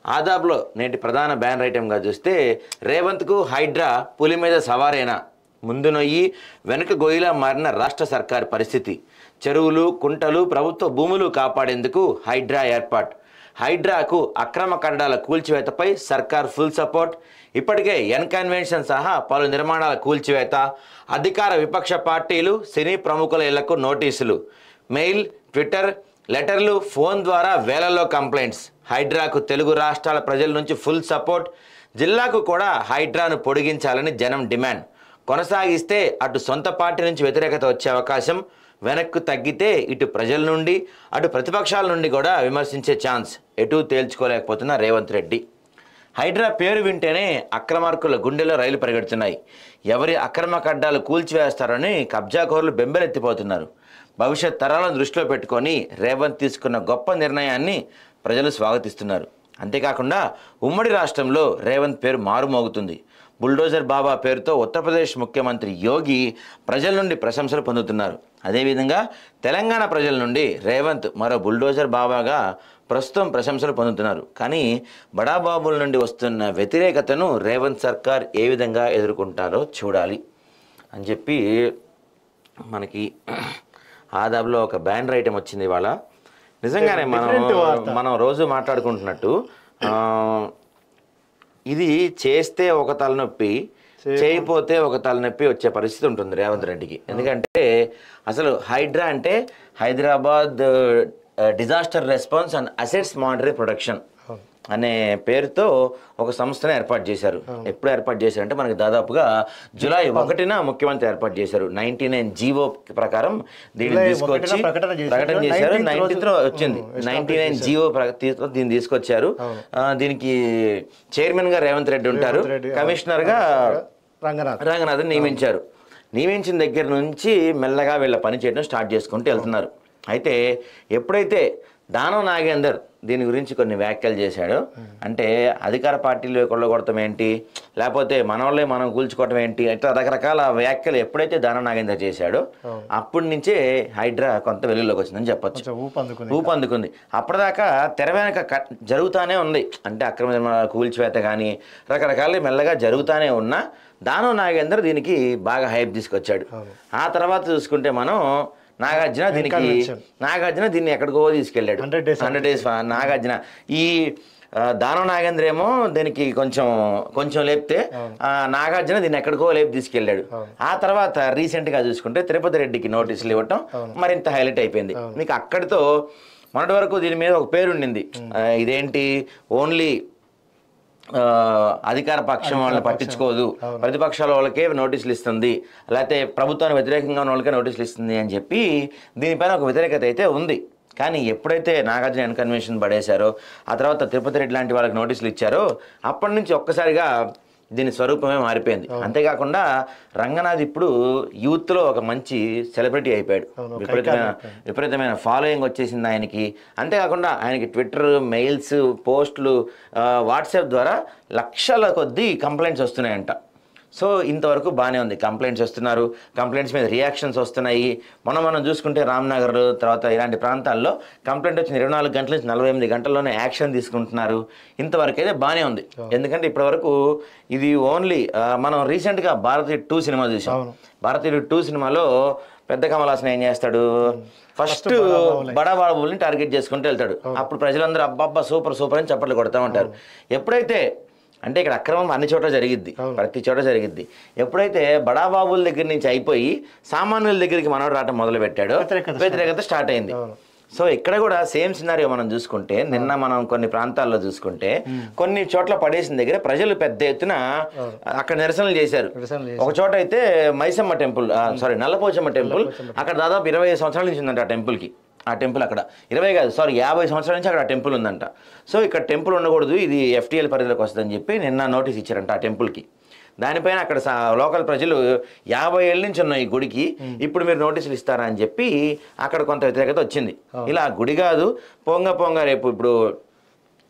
ఆదాబ్లో నేటి ప్రధాన బ్యానర్ ఐటెంగా చూస్తే రేవంత్కు హైడ్రా పులి మీద సవారేనా, ముందు నొయ్యి వెనుక గొయ్యిలా మారిన రాష్ట్ర సర్కారు పరిస్థితి, చెరువులు కుంటలు ప్రభుత్వ భూములు కాపాడేందుకు హైడ్రా ఏర్పాటు, హైడ్రాకు అక్రమ కట్టడాల కూల్చివేతపై సర్కార్ ఫుల్ సపోర్ట్, ఇప్పటికే ఎన్ కన్వెన్షన్ సహా పలు నిర్మాణాల కూల్చివేత, అధికార విపక్ష పార్టీలు సినీ ప్రముఖుల ఇళ్లకు నోటీసులు, మెయిల్ ట్విట్టర్ లెటర్లు ఫోన్ ద్వారా వేలల్లో కంప్లైంట్స్, హైడ్రాకు తెలుగు రాష్ట్రాల ప్రజల నుంచి ఫుల్ సపోర్ట్, జిల్లాకు కూడా హైడ్రాను పొడిగించాలని జనం డిమాండ్, కొనసాగిస్తే అటు సొంత పార్టీ నుంచి వ్యతిరేకత వచ్చే అవకాశం, వెనక్కు తగ్గితే ఇటు ప్రజల నుండి అటు ప్రతిపక్షాల నుండి కూడా విమర్శించే ఛాన్స్, ఎటూ తేల్చుకోలేకపోతున్న రేవంత్ రెడ్డి. హైడ్రా పేరు వింటేనే అక్రమార్కుల గుండెలో రైలు పరిగెడుతున్నాయి. ఎవరి అక్రమ కడ్డాలు కూల్చివేస్తారని కబ్జాకోరులు బెంబెలెత్తిపోతున్నారు. భవిష్యత్ తరాలను దృష్టిలో పెట్టుకొని రేవంత్ తీసుకున్న గొప్ప నిర్ణయాన్ని ప్రజలు స్వాగతిస్తున్నారు. అంతేకాకుండా ఉమ్మడి రాష్ట్రంలో రేవంత్ పేరు మారుమోగుతుంది. బుల్డోజర్ బాబా పేరుతో ఉత్తరప్రదేశ్ ముఖ్యమంత్రి యోగి ప్రజల నుండి ప్రశంసలు పొందుతున్నారు. అదేవిధంగా తెలంగాణ ప్రజల నుండి రేవంత్ మరో బుల్డోజర్ బాబాగా ప్రస్తుతం ప్రశంసలు పొందుతున్నారు. కానీ బడాబాబుల నుండి వస్తున్న వ్యతిరేకతను రేవంత్ సర్కార్ ఏ విధంగా ఎదుర్కొంటారో చూడాలి అని చెప్పి మనకి ఆదాబ్లో ఒక బ్యానర్ ఐటెం వచ్చింది ఇవాళ. నిజంగానే మనం రోజు మాట్లాడుకుంటున్నట్టు ఇది చేస్తే ఒక తలనొప్పి, చేయకపోతే ఒక తలనొప్పి వచ్చే పరిస్థితి ఉంటుంది రేవంత్ రెడ్డికి. ఎందుకంటే అసలు హైడ్రా అంటే Hyderabad disaster response and assets monitoring production అనే పేరుతో ఒక సంస్థను ఏర్పాటు చేశారు. ఎప్పుడు ఏర్పాటు చేశారంటే మనకి దాదాపుగా జూలై 1న ముఖ్యమంత్రి ఏర్పాటు చేశారు. 99 జీవో ప్రకారం దీన్ని తీసుకొచ్చి ప్రకటన చేశారు. 90లో వచ్చింది. 99 జీవో దీన్ని తీసుకొచ్చారు. దీనికి చైర్మన్ గా రేవంత్ రెడ్డి ఉంటారు, కమిషనర్ గా రంగనాథన్ నియమించారు. నియమించిన దగ్గర నుంచి మెల్లగా వీళ్ళ పని చేయడం స్టార్ట్ చేసుకుంటూ వెళ్తున్నారు. అయితే ఎప్పుడైతే దానం నాగేందర్ దీని గురించి కొన్ని వ్యాఖ్యలు చేశాడు, అంటే అధికార పార్టీలు కొల్లగొడతాం ఏంటి, లేకపోతే మనోళ్ళే మనం కూల్చుకోవటం ఏంటి, ఇట్లా రకరకాల వ్యాఖ్యలు ఎప్పుడైతే దానం నాగేందర్ చేశాడో అప్పటి నుంచే హైడ్రా కొంత వెలుగులోకి వచ్చిందని చెప్పొచ్చు, ఊపందుకుంది. అప్పటిదాకా తెర వెనక జరుగుతూనే ఉంది, అంటే అక్రమ నిర్మాణాలు కూల్చివేత కానీ రకరకాల మెల్లగా జరుగుతూనే ఉన్నా దానం నాగేందర్ దీనికి బాగా హైప్ తీసుకొచ్చాడు. ఆ తర్వాత చూసుకుంటే మనం నాగార్జున దీన్ని ఎక్కడికో తీసుకెళ్ళాడు. 100 days నాగార్జున ఈ దానం నాగేంద్ర ఏమో దీనికి కొంచెం లేపితే నాగార్జున దీన్ని ఎక్కడికో లేపి తీసుకెళ్ళాడు. ఆ తర్వాత రీసెంట్గా చూసుకుంటే తిరుపతి రెడ్డికి నోటీసులు ఇవ్వటం మరింత హైలైట్ అయిపోయింది. మీకు అక్కడితో మొన్నటి వరకు దీని మీద ఒక పేరు ఉండింది, ఇదేంటి ఓన్లీ అధికార పక్షం వాళ్ళని పట్టించుకోదు, ప్రతిపక్షాల వాళ్ళకే నోటీసులు ఇస్తుంది, లేకపోతే ప్రభుత్వానికి వ్యతిరేకంగా ఉన్న వాళ్ళకే నోటీసులు ఇస్తుంది అని చెప్పి దీనిపైన ఒక వ్యతిరేకత అయితే ఉంది. కానీ ఎప్పుడైతే నాగార్జున ఎన్ కన్వెన్షన్ పడేశారో, ఆ తర్వాత తిరుపతి రెడ్డి లాంటి వాళ్ళకి నోటీసులు ఇచ్చారో అప్పటి నుంచి ఒక్కసారిగా దీని స్వరూపమే మారిపోయింది. అంతేకాకుండా రంగనాథ్ ఇప్పుడు యూత్లో ఒక మంచి సెలబ్రిటీ అయిపోయాడు. విపరీతమైన ఫాలోయింగ్ వచ్చేసింది ఆయనకి. అంతేకాకుండా ఆయనకి ట్విట్టర్, మెయిల్స్, పోస్టులు, వాట్సాప్ ద్వారా లక్షల కొద్దీ కంప్లైంట్స్ వస్తున్నాయంట. సో ఇంతవరకు బాగానే ఉంది, కంప్లైంట్స్ వస్తున్నారు, కంప్లైంట్స్ మీద రియాక్షన్స్ వస్తున్నాయి. మనం చూసుకుంటే రామ్నగర్ తర్వాత ఇలాంటి ప్రాంతాల్లో కంప్లైంట్ వచ్చిన 24 గంటల నుంచి 48 గంటల్లోనే యాక్షన్ తీసుకుంటున్నారు. ఇంతవరకు అయితే బాగానే ఉంది. ఎందుకంటే ఇప్పటివరకు ఇది ఓన్లీ మనం రీసెంట్గా భారతీయ 2 సినిమా చూసాం. భారతీయ 2 సినిమాలో పెద్ద కమల్ హాసన్ ఏం చేస్తాడు, ఫస్ట్ బడాబాబుల్ని టార్గెట్ చేసుకుంటూ వెళ్తాడు. అప్పుడు ప్రజలందరూ అబ్బబ్బా సూపర్ సూపర్ అని చప్పట్లు కొడతా ఉంటారు. ఎప్పుడైతే అంటే ఇక్కడ అక్రమం అన్ని చోట్ల జరిగిద్ది, ప్రతి చోట జరిగిద్ది. ఎప్పుడైతే బడాబాబుల దగ్గర నుంచి అయిపోయి సామాన్యుల దగ్గరికి మనోడు రావటం మొదలు పెట్టాడో వ్యతిరేకత స్టార్ట్ అయింది. సో ఇక్కడ కూడా సేమ్ సినారియో మనం చూసుకుంటే, నిన్న మనం కొన్ని ప్రాంతాల్లో చూసుకుంటే కొన్ని చోట్ల పడేసిన దగ్గర ప్రజలు పెద్ద ఎత్తున అక్కడ నిరసనలు చేశారు. ఒక చోట అయితే మైసమ్మ టెంపుల్, నల్లపోచమ్మ టెంపుల్, అక్కడ దాదాపు 25 సంవత్సరాల నుంచి ఉందంట ఆ టెంపుల్ అక్కడ 50 సంవత్సరాల నుంచి అక్కడ ఆ టెంపుల్ ఉందంట. సో ఇక్కడ టెంపుల్ ఉండకూడదు, ఇది FTL పరిధిలోకి వస్తుందని చెప్పి నిన్న నోటీస్ ఇచ్చారంట ఆ టెంపుల్కి. దానిపైన అక్కడ లోకల్ ప్రజలు 50 ఏళ్ళ నుంచి ఉన్న ఈ గుడికి ఇప్పుడు మీరు నోటీసులు ఇస్తారా అని చెప్పి అక్కడ కొంత వ్యతిరేకత వచ్చింది. ఇలా గుడి కాదు, పొంగ రేపు ఇప్పుడు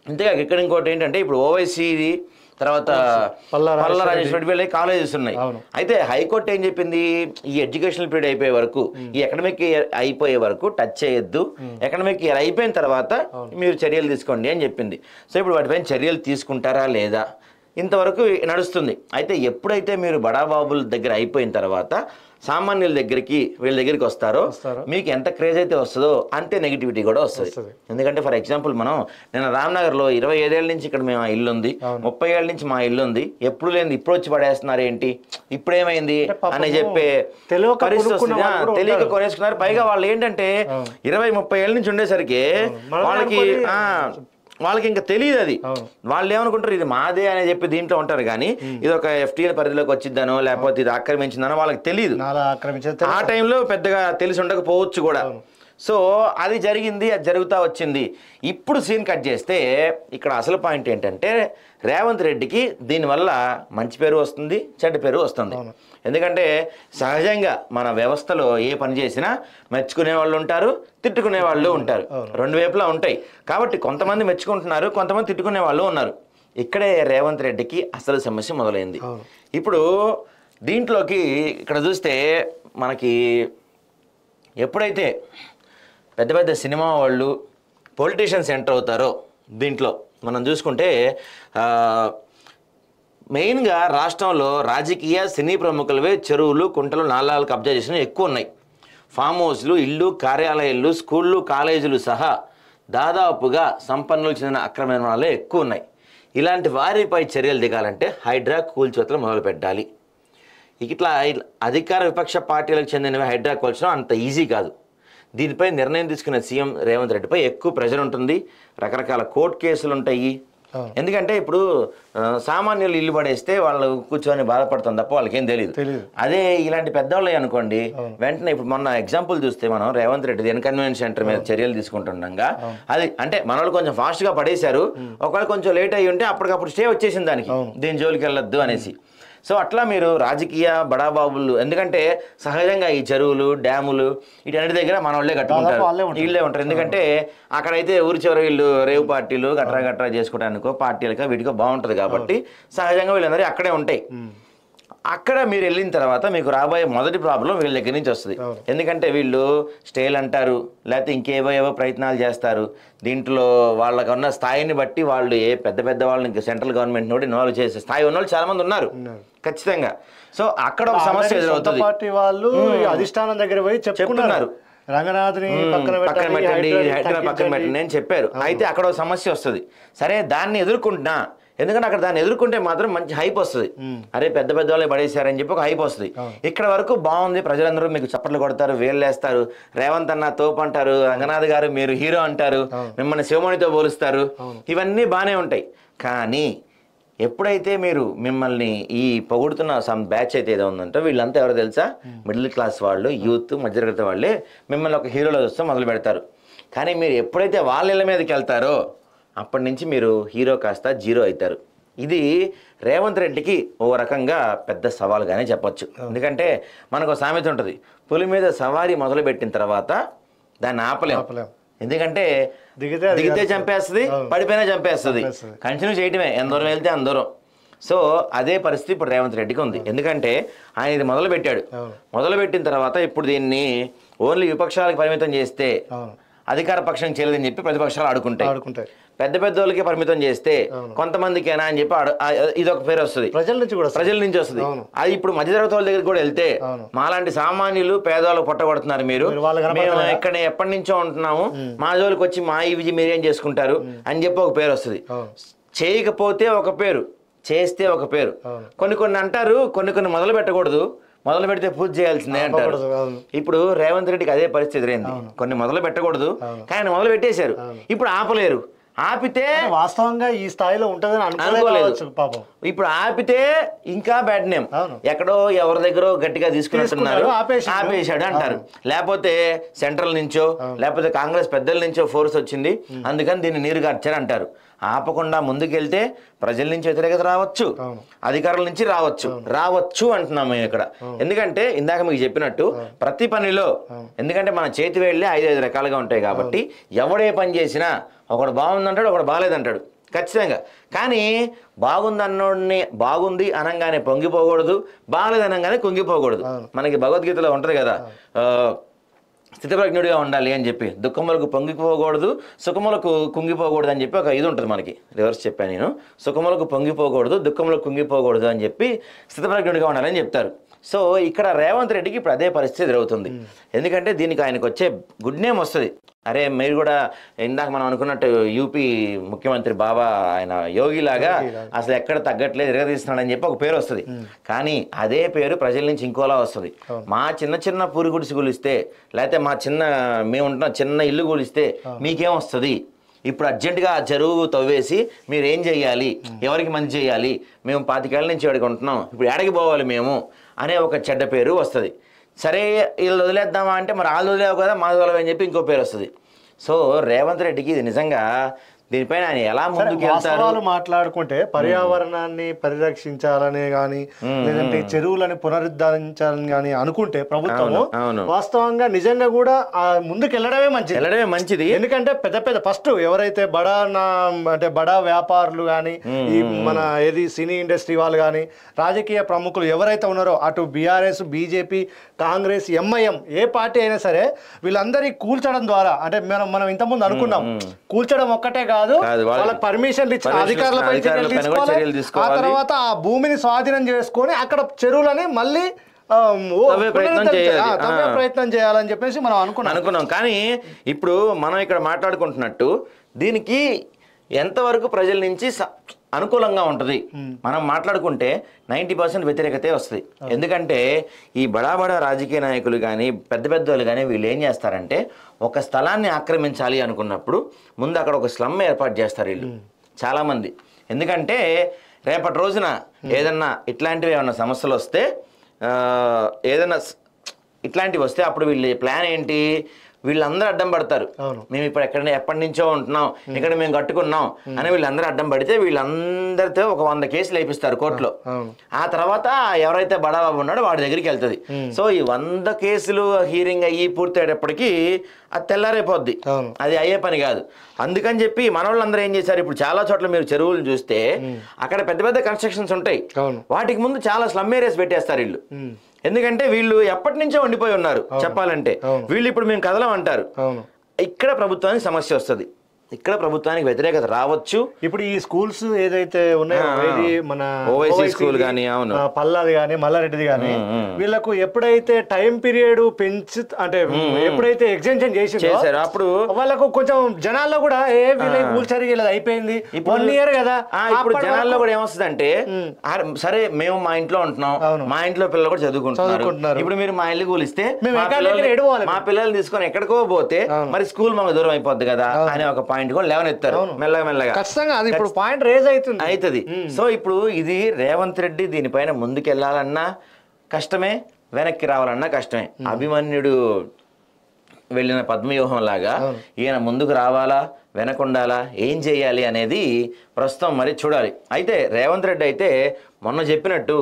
అంతేగా ఇక్కడ ఇంకోటి ఏంటంటే ఇప్పుడు ఓవైసీది తర్వాత పల్లా రాజేశ్వరి వీళ్ళ కాలేజెస్ ఉన్నాయి. అయితే హైకోర్టు ఏం చెప్పింది, ఈ ఎడ్యుకేషనల్ పీరియడ్ అయిపోయే వరకు, ఈ అకాడమిక్ ఇయర్ అయిపోయే వరకు టచ్ చేయొద్దు, అకాడమిక్ ఇయర్ అయిపోయిన తర్వాత మీరు చర్యలు తీసుకోండి అని చెప్పింది. సో ఇప్పుడు వాటిపైన చర్యలు తీసుకుంటారా లేదా ఇంతవరకు నడుస్తుంది. అయితే ఎప్పుడైతే మీరు బడాబాబుల దగ్గర అయిపోయిన తర్వాత సామాన్యుల దగ్గరికి వీళ్ళ దగ్గరికి వస్తారో మీకు ఎంత క్రేజ్ అయితే వస్తుందో అంతే నెగిటివిటీ కూడా వస్తుంది. ఎందుకంటే ఫర్ ఎగ్జాంపుల్ మనం నేను రామ్నగర్లో 25 ఏళ్ళ నుంచి ఇక్కడ మేము ఆ ఇల్లు ఉంది, 30 ఏళ్ళ నుంచి మా ఇల్లు ఉంది, ఎప్పుడు లేని ఇప్పుడు వచ్చి పడేస్తున్నారు ఏంటి, ఇప్పుడు ఏమైంది అని చెప్పే పరిస్థితి వస్తుంది. తెలియక కొనేసుకున్నారు. పైగా వాళ్ళు ఏంటంటే 20-30 ఏళ్ళ నుంచి ఉండేసరికి వాళ్ళకి ఇంకా తెలియదు. అది వాళ్ళు ఏమనుకుంటారు ఇది మాదే అని చెప్పి దీంట్లో ఉంటారు, కానీ ఇది ఒక ఎఫ్టీఎల్ పరిధిలోకి వచ్చిందనో లేకపోతే ఇది ఆక్రమించిందనో వాళ్ళకి తెలియదు. ఆ టైంలో పెద్దగా తెలిసి ఉండకపోవచ్చు కూడా. సో అది జరిగింది, అది జరుగుతూ వచ్చింది. ఇప్పుడు సీన్ కట్ చేస్తే ఇక్కడ అసలు పాయింట్ ఏంటంటే రేవంత్ రెడ్డికి దీనివల్ల మంచి పేరు వస్తుంది, చెడ్డ పేరు వస్తుంది. ఎందుకంటే సహజంగా మన వ్యవస్థలో ఏ పని చేసినా మెచ్చుకునే వాళ్ళు ఉంటారు, తిట్టుకునే వాళ్ళు ఉంటారు, రెండు వైపులా ఉంటాయి. కాబట్టి కొంతమంది మెచ్చుకుంటున్నారు, కొంతమంది తిట్టుకునే వాళ్ళు ఉన్నారు. ఇక్కడే రేవంత్ రెడ్డికి అసలు సమస్య మొదలైంది. ఇప్పుడు దీంట్లోకి ఇక్కడ చూస్తే మనకి ఎప్పుడైతే పెద్ద పెద్ద సినిమా వాళ్ళు పొలిటీషియన్స్ ఎంటర్ అవుతారో దీంట్లో మనం చూసుకుంటే మెయిన్గా రాష్ట్రంలో రాజకీయ సినీ ప్రముఖులవే చెరువులు, కుంటలు, నాలాలు కబ్జా చేసినవి ఎక్కువ ఉన్నాయి. ఫామ్ హౌస్లు, ఇళ్ళు, కార్యాలయాలు, స్కూళ్ళు, కాలేజీలు సహా దాదాపుగా సంపన్నులు చెందిన అక్రమ నిర్మాణాలే ఎక్కువ ఉన్నాయి. ఇలాంటి వారిపై చర్యలు దిగాలంటే హైడ్రా కూల్చివేతలు మొదలు పెట్టాలి. ఇట్లా అధికార విపక్ష పార్టీలకు చెందినవి హైడ్రా కూల్చడం అంత ఈజీ కాదు. దీనిపై నిర్ణయం తీసుకున్న సీఎం రేవంత్ రెడ్డిపై ఎక్కువ ప్రెషర్ ఉంటుంది, రకరకాల కోర్టు కేసులు ఉంటాయి. ఎందుకంటే ఇప్పుడు సామాన్యులు ఇల్లు పడేస్తే వాళ్ళు కూర్చొని బాధపడుతుంది తప్ప వాళ్ళకేం తెలియదు. అదే ఇలాంటి పెద్దవాళ్ళు అనుకోండి, వెంటనే ఇప్పుడు మొన్న ఎగ్జాంపుల్ చూస్తే మనం రేవంత్ రెడ్డి ఇన్కన్వీనియన్స్ సెంటర్ మీద చర్యలు తీసుకుంటుండగా అది అంటే మన వాళ్ళు కొంచెం ఫాస్ట్గా పడేశారు, ఒకవేళ కొంచెం లేట్ అయ్యి ఉంటే అప్పటికప్పుడు స్టే వచ్చేసింది దానికి, దీని జోలికి వెళ్ళొద్దు అనేసి. సో అట్లా మీరు రాజకీయ బడాబాబులు, ఎందుకంటే సహజంగా ఈ చెరువులు, డ్యాములు వీటన్నిటి దగ్గర మన వాళ్ళే కట్టుకుంటారు, వీళ్ళే ఉంటారు. ఎందుకంటే అక్కడైతే ఊరి చివరి వీళ్ళు రేవు పార్టీలు గట్రా చేసుకోవడానికో పార్టీలకో వీటికో బాగుంటుంది కాబట్టి సహజంగా వీళ్ళందరూ అక్కడే ఉంటాయి. అక్కడ మీరు వెళ్ళిన తర్వాత మీకు రాబోయే మొదటి ప్రాబ్లం వీళ్ళ దగ్గర నుంచి వస్తుంది. ఎందుకంటే వీళ్ళు స్టేలు అంటారు, లేకపోతే ఇంకేవో ప్రయత్నాలు చేస్తారు. దీంట్లో వాళ్ళకున్న స్థాయిని బట్టి వాళ్ళు పెద్ద వాళ్ళని సెంట్రల్ గవర్నమెంట్ నుండి ఇన్వాల్వ్ చేసే స్థాయి ఉన్న వాళ్ళు చాలా మంది ఉన్నారు ఖచ్చితంగా. సో అక్కడ ఒక సమస్య ఎదురవుతుంది. పార్టీ వాళ్ళు అధిష్టానం దగ్గర పోయి చెప్పుకున్నారు, రంగనాథ్ని పక్కన పెట్టండి అని చెప్పారు. అయితే అక్కడ ఒక సమస్య వస్తుంది. సరే దాన్ని ఎదుర్కొంటున్నా, ఎందుకంటే అక్కడ దాన్ని ఎదుర్కొంటే మాత్రం మంచి హైప్ వస్తుంది. అరే పెద్ద వాళ్ళే పడేశారని చెప్పి ఒక హైప్ వస్తుంది. ఇక్కడ వరకు బాగుంది, ప్రజలందరూ మీకు చప్పట్లు కొడతారు, వేళ్ళేస్తారు, రేవంత్ అన్న తోపు అంటారు, రంగనాథ్ గారు మీరు హీరో అంటారు, మిమ్మల్ని శివమణితో పోలుస్తారు, ఇవన్నీ బాగానే ఉంటాయి. కానీ ఎప్పుడైతే మిమ్మల్ని ఈ పొగుడుతున్న సమ్ బ్యాచ్ అయితే ఏదో ఉందంటే వీళ్ళంతా ఎవరో తెలుసా, మిడిల్ క్లాస్ వాళ్ళు, యూత్, మధ్యతరగతి వాళ్ళే మిమ్మల్ని ఒక హీరోలో చూస్తే మొదలు పెడతారు. కానీ మీరు ఎప్పుడైతే వాళ్ళ ఇళ్ళ మీదకి వెళ్తారో అప్పటి నుంచి మీరు హీరో కాస్త జీరో అవుతారు. ఇది రేవంత్ రెడ్డికి ఓ రకంగా పెద్ద సవాల్గానే చెప్పొచ్చు. ఎందుకంటే మనకు సామెత ఉంటుంది, పులి మీద సవారీ మొదలుపెట్టిన తర్వాత దాన్ని ఆపలేం. ఎందుకంటే దిగితే చంపేస్తుంది, పడిపోయినా చంపేస్తుంది, కంటిన్యూ చేయటమే, ఎంత దూరం వెళ్తే అంత దూరం. సో అదే పరిస్థితి ఇప్పుడు రేవంత్ రెడ్డికి ఉంది. ఎందుకంటే ఆయన ఇది మొదలుపెట్టిన తర్వాత ఇప్పుడు దీన్ని ఓన్లీ విపక్షాలకు పరిమితం చేస్తే అధికార పక్షం చేయలేదని చెప్పి ప్రతిపక్షాలు ఆడుకుంటాయి. పెద్ద వాళ్ళకే పరిమితం చేస్తే కొంతమందికేనా అని చెప్పి ఇదొక పేరు వస్తుంది, ప్రజల నుంచి వస్తుంది. అది ఇప్పుడు మధ్యతరగతి వాళ్ళ దగ్గరికి కూడా వెళ్తే మాలాంటి సామాన్యులు పేదవాళ్ళు పొట్టగొడుతున్నారు, మేము ఇక్కడ ఎప్పటి నుంచో ఉంటున్నాము, మా జోలికి వచ్చి మా ఇవి మీరేం చేసుకుంటారు అని చెప్పి ఒక పేరు వస్తుంది. చేయకపోతే ఒక పేరు, చేస్తే ఒక పేరు. కొన్ని అంటారు, కొన్ని మొదలు పెట్టకూడదు, మొదలు పెడితే పూజ చేయాల్సిందే అంటారు. ఇప్పుడు రేవంత్ రెడ్డికి అదే పరిస్థితి ఎదురైంది. కొన్ని మొదలు పెట్టకూడదు కానీ మొదలు పెట్టేశారు, ఇప్పుడు ఆపలేరు. ఆపితే వాస్తవంగా ఈ స్థాయిలో ఉంటుందని అనుకోలేదు పాపం. ఇప్పుడు ఆపితే ఇంకా బ్యాడ్ నేమ్, ఎక్కడో ఎవరి దగ్గర గట్టిగా తీసుకున్నట్టున్నారు, ఆపేశాడు అంటారు. లేకపోతే సెంట్రల్ నుంచో లేకపోతే కాంగ్రెస్ పెద్దల నుంచో ఫోర్స్ వచ్చింది అందుకని దీన్ని నీరు గార్చారు అంటారు. ఆపకుండా ముందుకెళ్తే ప్రజల నుంచి వ్యతిరేకత రావచ్చు, అధికారుల నుంచి రావచ్చు అంటున్నాం మేము ఇక్కడ. ఎందుకంటే ఇందాక మీకు చెప్పినట్టు ప్రతి పనిలో, ఎందుకంటే మన చేతి వేళ్ళే 5 రకాలుగా ఉంటాయి కాబట్టి ఎవడే పని చేసినా ఒకడు బాగుందంటాడు, ఒకడు బాగాలేదంటాడు. ఖచ్చితంగా. కానీ బాగుంది బాగుంది అనగానే పొంగిపోకూడదు, బాగలేదు అనగానే కుంగిపోకూడదు. మనకి భగవద్గీతలో ఉంటుంది కదా, స్థితప్రజ్ఞుడిగా ఉండాలి అని చెప్పి, దుఃఖములకు పొంగిపోకూడదు, సుఖములకు కుంగిపోకూడదు అని చెప్పి ఒక ఇది ఉంటుంది మనకి. రివర్స్ చెప్పాను నేను, సుఖములకు పొంగిపోకూడదు, దుఃఖములకు కుంగిపోకూడదు అని చెప్పి స్థితప్రజ్ఞుడిగా ఉండాలని చెప్తారు. సో ఇక్కడ రేవంత్ రెడ్డికి ఇప్పుడు అదే పరిస్థితి ఎదురవుతుంది. ఎందుకంటే దీనికి ఆయనకు వచ్చే గుడ్ నేమ్ వస్తుంది. అరే మీరు కూడా ఇందాక మనం అనుకున్నట్టు యూపీ ముఖ్యమంత్రి బాబా ఆయన యోగిలాగా అసలు ఎక్కడ తగ్గట్లేదు, ఎరగదీస్తున్నాడని చెప్పి ఒక పేరు వస్తుంది. కానీ అదే పేరు ప్రజల నుంచి ఇంకోలా వస్తుంది. మా చిన్న చిన్న పూరి గుడిసి కూలిస్తే, లేకపోతే మేము ఉంటున్న చిన్న ఇల్లు కూలిస్తే మీకేం వస్తుంది? ఇప్పుడు అర్జెంటుగా ఆ చెరువు తవ్వేసి మీరు ఏం చేయాలి, ఎవరికి మంచి చేయాలి, మేము 25 ఏళ్ళ నుంచి ఎక్కడికి ఉంటున్నాం, ఇప్పుడు ఎక్కడికి పోవాలి మేము అనే ఒక చెడ్డ పేరు వస్తుంది. సరే వీళ్ళు వదిలేద్దామా అంటే మరి వాళ్ళు వదిలేవు కదా మా వదిలేవని చెప్పి ఇంకో పేరు వస్తుంది. సో రేవంత్ రెడ్డికి ఇది నిజంగా దీనిపైన ఆయన ఎలా ముందుకు వెళ్తారు? మాట్లాడుకుంటే పర్యావరణాన్ని పరిరక్షించాలని కానీ, లేదంటే చెరువులని పునరుద్ధరించాలని కానీ అనుకుంటే ప్రభుత్వము వాస్తవంగా నిజంగా కూడా ముందుకు వెళ్ళడమే మంచిది. ఎందుకంటే పెద్ద పెద్ద ఫస్ట్ ఎవరైతే బడా వ్యాపారులు కానీ, ఈ మన సినీ ఇండస్ట్రీ వాళ్ళు కానీ, రాజకీయ ప్రముఖులు ఎవరైతే ఉన్నారో అటు బీఆర్ఎస్, బీజేపీ, కాంగ్రెస్, ఎంఐఎం ఏ పార్టీ అయినా సరే వీళ్ళందరి కూల్చడం ద్వారా, అంటే మనం ఇంతకుముందు అనుకున్నాం కూల్చడం ఒక్కటే కాదు, వాళ్ళకి పర్మిషన్ ఇచ్చిన అధికారులపై చర్యలు తీసుకోవాలి. ఆ తర్వాత ఆ భూమిని స్వాధీనం చేసుకొని అక్కడ చెరువులని మళ్ళీ ప్రయత్నం చేయాలని చెప్పేసి మనం అనుకున్నాం. కానీ ఇప్పుడు మనం ఇక్కడ మాట్లాడుకుంటున్నట్టు దీనికి ఎంతవరకు ప్రజల నుంచి అనుకూలంగా ఉంటుంది మనం మాట్లాడుకుంటే 90% వ్యతిరేకతే వస్తుంది. ఎందుకంటే ఈ బడా రాజకీయ నాయకులు కానీ, పెద్ద వాళ్ళు కానీ వీళ్ళు ఏం చేస్తారంటే ఒక స్థలాన్ని ఆక్రమించాలి అనుకున్నప్పుడు ముందు అక్కడ ఒక స్లమ్ ఏర్పాటు చేస్తారు వీళ్ళు చాలామంది. ఎందుకంటే రేపటి రోజున ఏదన్నా ఇట్లాంటివి ఏమన్నా సమస్యలు వస్తే, ఏదన్నా ఇట్లాంటివి వస్తే అప్పుడు వీళ్ళ ప్లాన్ ఏంటి, వీళ్ళందరూ అడ్డం పడతారు. మేము ఇప్పుడు ఎప్పటి నుంచో ఉంటున్నాం, ఇక్కడ మేము కట్టుకున్నాం అని వీళ్ళందరూ అడ్డం పడితే వీళ్ళందరితో ఒక 100 కేసులు వేయిస్తారు కోర్టులో. ఆ తర్వాత ఎవరైతే బడాబాబు ఉన్నాడో వాడి దగ్గరికి వెళ్తుంది. సో ఈ 100 కేసులు హీరింగ్ అయ్యి పూర్తయ్యేటప్పటికి అది తెల్లారైపోద్ది, అది అయ్యే పని కాదు. అందుకని చెప్పి మన వాళ్ళందరూ ఏం చేశారు, ఇప్పుడు చాలా చోట్ల మీరు చెరువులు చూస్తే అక్కడ పెద్ద పెద్ద కన్స్ట్రక్షన్స్ ఉంటాయి, వాటికి ముందు చాలా స్లమ్ ఏరియాస్ పెట్టేస్తారు వీళ్ళు. ఎందుకంటే వీళ్ళు ఎప్పటి నుంచో ఉండిపోయి ఉన్నారు చెప్పాలంటే. వీళ్ళు ఇప్పుడు మేము కదలం అంటారు. ఇక్కడ ప్రభుత్వానికి సమస్య వస్తుంది, ఇక్కడ ప్రభుత్వానికి వ్యతిరేకత రావచ్చు. ఇప్పుడు ఈ స్కూల్స్ ఏదైతే ఉన్నాయో, మన ఓవైసీ స్కూల్ కానీ, పల్లాది కానీ, మల్లారెడ్డిది కానీ, వీళ్ళకు ఎప్పుడైతే టైం పీరియడ్ అంటే ఎప్పుడైతే ఎక్స్టెన్షన్ చేశారో అప్పుడు వాళ్ళకు కొంచెం జనాల్లో కూడా కూల్చరి అయిపోయింది 1 year కదా. ఇప్పుడు జనాల్లో కూడా ఏమొస్తుంది అంటే, సరే మేము మా ఇంట్లో ఉంటున్నాం, మా ఇంట్లో పిల్లలు కూడా చదువుకుంటున్నారు, ఇప్పుడు మీరు మా ఇల్లు కూలిస్తే మా పిల్లల్ని తీసుకొని ఎక్కడికో పోతే మరి స్కూల్ మాకు దూరం అయిపోద్ది కదా అనే ఒక పాయింట్ కూడా లేవనెత్తారు మెల్లగా. ఖచ్చితంగా అది ఇప్పుడు పాయింట్ రేజ్ అవుతుంది. సో ఇప్పుడు ఇది రేవంత్ రెడ్డి దీనిపైన ముందుకెళ్లాలన్నా కష్టమే, వెనక్కి రావాలన్నా కష్టమే. అభిమన్యుడు వెళ్ళిన పద్మవ్యూహం లాగా ఈయన ముందుకు రావాలా, వెనకుండాలా, ఏం చేయాలి అనేది ప్రస్తుతం మరి చూడాలి. అయితే రేవంత్ రెడ్డి అయితే మొన్న చెప్పినట్టు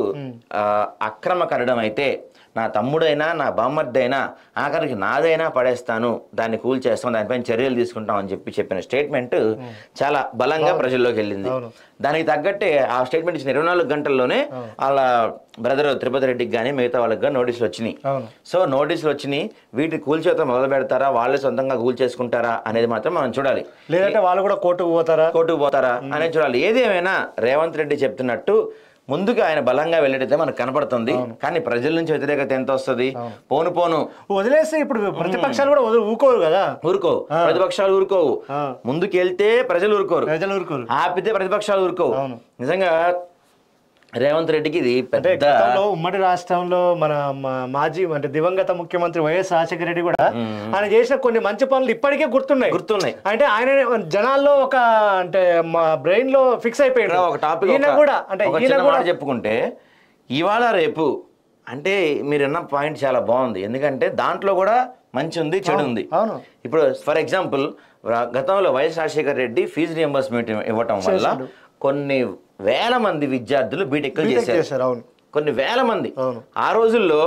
అక్రమ కరడం అయితే నా తమ్ముడైనా నా బామ్మర్దైనా ఆఖరికి నాదైనా పడేస్తాను, దాన్ని కూల్చేస్తాం, దానిపైన చర్యలు తీసుకుంటాం అని చెప్పిన స్టేట్మెంట్ చాలా బలంగా ప్రజల్లోకి వెళ్ళింది. దానికి తగ్గట్టే ఆ స్టేట్మెంట్ ఇచ్చిన 24 గంటల్లోనే వాళ్ళ బ్రదర్ తిరుపతి రెడ్డికి కానీ మిగతా వాళ్ళకి కానీ నోటీసులు వచ్చినాయి. సో నోటీసులు వచ్చినాయి, వీటిని కూల్చేత మొదలు పెడతారా, వాళ్ళే సొంతంగా కూల్చేసుకుంటారా అనేది మాత్రం మనం చూడాలి. లేదంటే వాళ్ళు కూడా కోర్టుకు పోతారా అనేది చూడాలి. ఏది ఏమైనా రేవంత్ రెడ్డి చెప్తున్నట్టు ముందుకు ఆయన బలంగా వెళ్ళేటైతే మనకు కనపడుతుంది. కానీ ప్రజల నుంచి వ్యతిరేకత ఎంత వస్తుంది, పోను వదిలేస్తే ఇప్పుడు ప్రతిపక్షాలు కూడా ఊరుకోరు కదా, ప్రతిపక్షాలు ఊరుకోవు. ముందుకు వెళ్తే ప్రజలు ఊరుకోరు, ఆపితే ప్రతిపక్షాలు ఊరుకోవు. నిజంగా రేవంత్ రెడ్డికి ఇది పెద్ద ఉమ్మడి రాష్ట్రంలో మన మాజీ అంటే దివంగత ముఖ్యమంత్రి వైఎస్ రాజశేఖర రెడ్డి కూడా ఆయన చేసిన కొన్ని మంచి పనులు ఇప్పటికే గుర్తున్నాయి. అంటే ఆయన జనాల్లో ఒక అంటే మా బ్రెయిన్ లో ఫిక్స్ అయిపోయాడు. ఒక టాపిక్ కూడా అంటే చెప్పుకుంటే ఇవాళ రేపు అంటే మీరు అన్న పాయింట్ చాలా బాగుంది. ఎందుకంటే దాంట్లో కూడా మంచి ఉంది, చెడు ఉంది. ఇప్పుడు ఫర్ ఎగ్జాంపుల్ గతంలో YS Rajasekhara Reddy fee reimbursement ఇవ్వటం వల్ల కొన్ని వేల మంది విద్యార్థులు బీటెక్లు చేశారు. కొన్ని వేల మంది. ఆ రోజుల్లో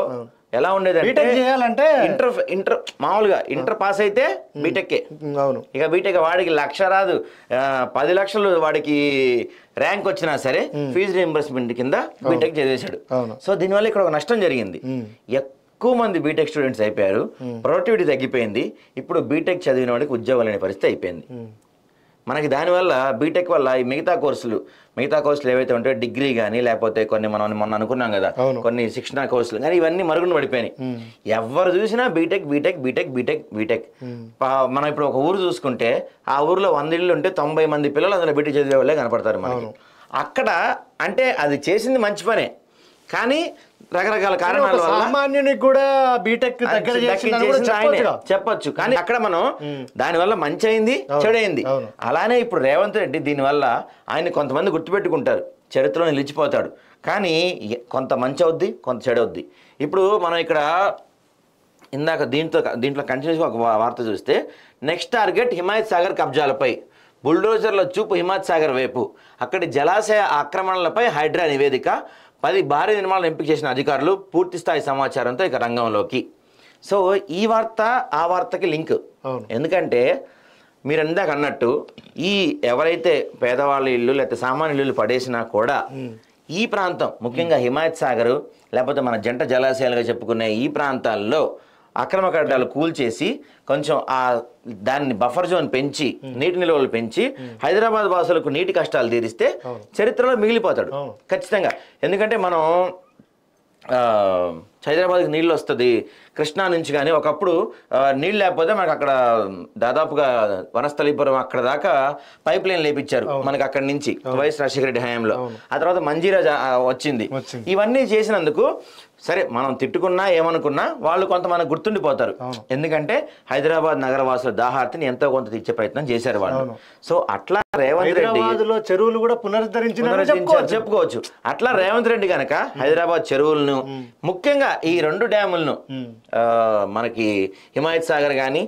ఎలా ఉండేదంటే బీటెక్ చేయాలంటే ఇంటర్ మామూలుగా ఇంటర్ పాస్ అయితే బీటెక్కే. అవును. ఇక బీటెక్ వాడికి 1,00,000 రాదు, 10 లక్షలు వాడికి ర్యాంక్ వచ్చినా సరే ఫీజు రీయింబర్స్మెంట్ కింద బీటెక్ చదివేశాడు. సో దీనివల్ల ఇక్కడ ఒక నష్టం జరిగింది. ఎక్కువ మంది బీటెక్ స్టూడెంట్స్ అయిపోయారు, ప్రొడక్టివిటీ తగ్గిపోయింది. ఇప్పుడు బీటెక్ చదివిన వాడికి ఉద్యోగాలు అనే పరిస్థితి అయిపోయింది మనకి. దానివల్ల బీటెక్ వల్ల ఈ మిగతా కోర్సులు ఏవైతే ఉంటాయో డిగ్రీ కానీ లేకపోతే కొన్ని మనం మొన్న అనుకున్నాం కదా కొన్ని శిక్షణ కోర్సులు కానీ ఇవన్నీ మరుగున పడిపోయినాయి. ఎవరు చూసినా B Tech B Tech B Tech B Tech B Tech. మనం ఇప్పుడు ఒక ఊరు చూసుకుంటే ఆ ఊర్లో 100 ఇళ్ళు ఉంటే 90 మంది పిల్లలు అందులో బీటెక్ చదివే వాళ్ళే కనపడతారు మనకి. అక్కడ అంటే అది చేసింది మంచి పనే, కానీ రకరకాల కారణాల వల్ల సామాన్యునికి కూడా బీటెక్ చెప్పొచ్చు. కానీ అక్కడ మనం దానివల్ల మంచి అయింది, చెడైంది. అలానే ఇప్పుడు రేవంత్ రెడ్డి దీనివల్ల ఆయన కొంతమంది గుర్తుపెట్టుకుంటారు, చరిత్రలో నిలిచిపోతాడు. కానీ కొంత మంచి అవుద్ది, కొంత చెడవుద్ది. ఇప్పుడు మనం ఇక్కడ ఇందాక దీంట్లో కంటిన్యూస్గా ఒక వార్త చూస్తే, నెక్స్ట్ టార్గెట్ హిమాయత్ సాగర్ కబ్జాలపై, బుల్డోజర్ల చూపు హిమాయత్ సాగర్ వైపు, అక్కడి జలాశయ ఆక్రమణలపై హైడ్రా నివేదిక, 10 భారీ నిర్మాణాలు ఎంపిక చేసిన అధికారులు, పూర్తి స్థాయి సమాచారంతో ఇక రంగంలోకి. సో ఈ వార్త ఆ వార్తకి లింక్. ఎందుకంటే మీరు ఇందాక అన్నట్టు ఈ ఎవరైతే పేదవాళ్ళ ఇల్లు లేకపోతే సామాన్య ఇల్లు పడేసినా కూడా ఈ ప్రాంతం ముఖ్యంగా హిమాయత్ సాగర్ లేకపోతే మన జంట జలాశయాలుగా చెప్పుకునే ఈ ప్రాంతాల్లో అక్రమ కట్టడాలు కూల్చేసి కొంచెం దాన్ని బఫర్ జోన్ పెంచి నీటి నిల్వలు పెంచి హైదరాబాద్ వాసులకు నీటి కష్టాలు తీరిస్తే చరిత్రలో మిగిలిపోతాడు ఖచ్చితంగా. ఎందుకంటే మనం హైదరాబాద్కి నీళ్ళు వస్తుంది కృష్ణా నుంచి, కానీ ఒకప్పుడు నీళ్ళు లేకపోతే మనకు అక్కడ దాదాపుగా వనస్థలీపురం అక్కడ దాకా పైప్ లైన్ లేపించారు మనకి అక్కడి నుంచి వైఎస్ రాజశేఖర రెడ్డి హయాంలో. ఆ తర్వాత మంజీరా వచ్చింది. ఇవన్నీ చేసినందుకు సరే మనం తిట్టుకున్నా ఏమనుకున్నా వాళ్ళు కొంత మనకు గుర్తుండిపోతారు. ఎందుకంటే హైదరాబాద్ నగరవాసుల దాహార్తిని ఎంతో కొంత తీర్చే ప్రయత్నం చేశారు వాళ్ళు. సో అట్లా రేవంత్ రెడ్డి చెరువులు కూడా పునరుద్ధరించారు చెప్పుకోవచ్చు. అట్లా రేవంత్ రెడ్డి కనుక హైదరాబాద్ చెరువులను ముఖ్యంగా ఈ 2 డ్యాములను మనకి హిమాయత్ సాగర్ కానీ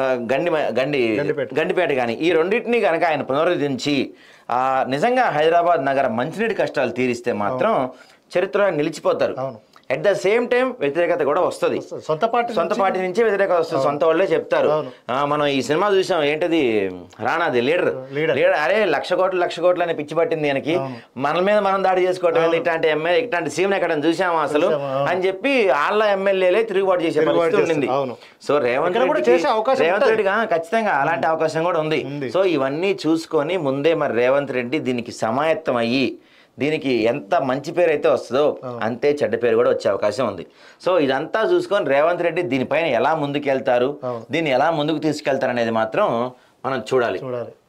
గండిపేట కానీ ఈ రెండింటినీ కనుక ఆయన పునరుద్ధరించి నిజంగా హైదరాబాద్ నగర మంచినీటి కష్టాలు తీరిస్తే మాత్రం చరిత్రలో నిలిచిపోతారు. అట్ ద సేమ్ టైం వ్యతిరేకత కూడా వస్తుంది, సొంత పార్టీ నుంచే వ్యతిరేకత వస్తుంది. సొంత వాళ్ళే చెప్తారు. మనం ఈ సినిమా చూసాం, ఏంటది రానాది లీడర్ అరే 1,00,000 కోట్లు అని పిచ్చి పట్టింది ఆయనకి, మన మీద మనం దాడి చేసుకోవటం ఇట్లాంటి ఎమ్మెల్యే ఇట్లాంటి సీఎం ఎక్కడ చూసాము అసలు అని చెప్పి వాళ్ళ ఎమ్మెల్యేలే తిరుగుబాటు చేసే పరిస్థితి ఉండింది. సో రేవంత్ రెడ్డి ఖచ్చితంగా అలాంటి అవకాశం కూడా ఉంది. సో ఇవన్నీ చూసుకొని ముందే మరి రేవంత్ రెడ్డి దీనికి సమాయత్తం అయ్యి దీనికి ఎంత మంచి పేరు అయితే వస్తుందో అంతే చెడ్డ పేరు కూడా వచ్చే అవకాశం ఉంది. సో ఇదంతా చూసుకొని రేవంత్ రెడ్డి దీనిపైన ఎలా ముందుకెళ్తారు, దీన్ని ఎలా ముందుకు తీసుకెళ్తారు అనేది మాత్రం మనం చూడాలి.